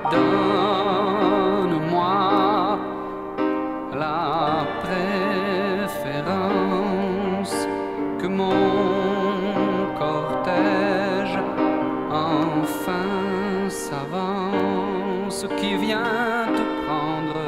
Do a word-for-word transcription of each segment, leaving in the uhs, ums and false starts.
Donne-moi la préférence, que mon cortège enfin s'avance, qui vient te prendre,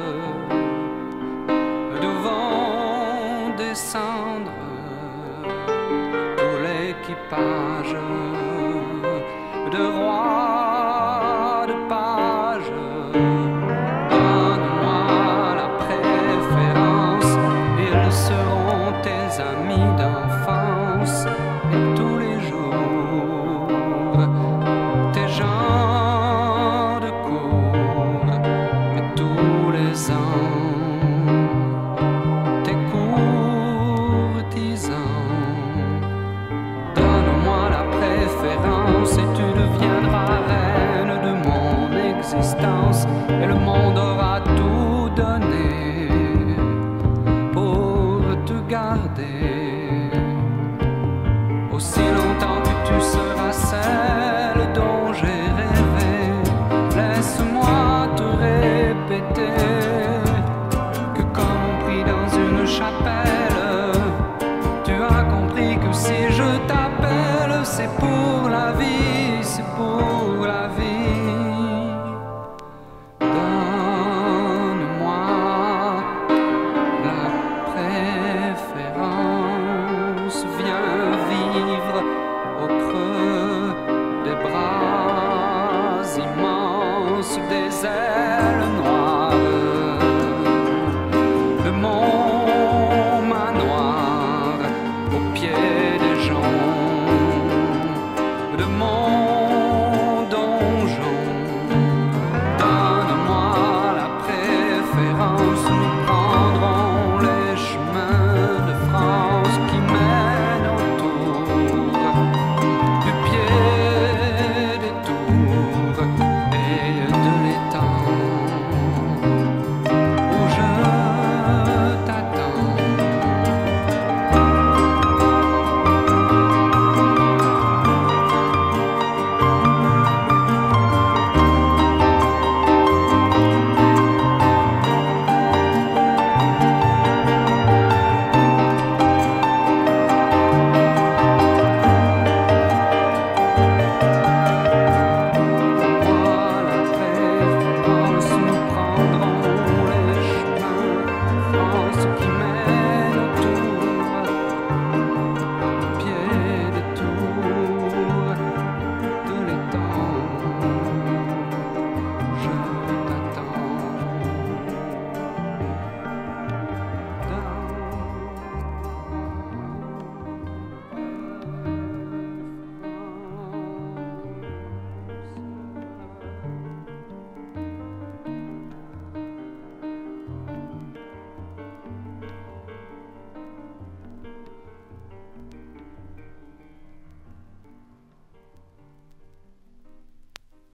devant descendre tout l'équipage de rois de pages. Donne-moi la préférence, ils seront tes amis d'enfance, et tous les jours tes gens de cour, et tous les ans tes courtisans. Donne-moi la préférence et tu deviendras reine de mon existence, et le monde aura tout donné pour te garder aussi longtemps que tu seras celle dont j'ai rêvé. Laisse-moi te répéter que comme pris dans une chapelle, tu as compris que si je t'appelle, c'est pour la vie, c'est pour la vie. Donne-moi la préférence, viens vivre au creux des bras immenses des airs.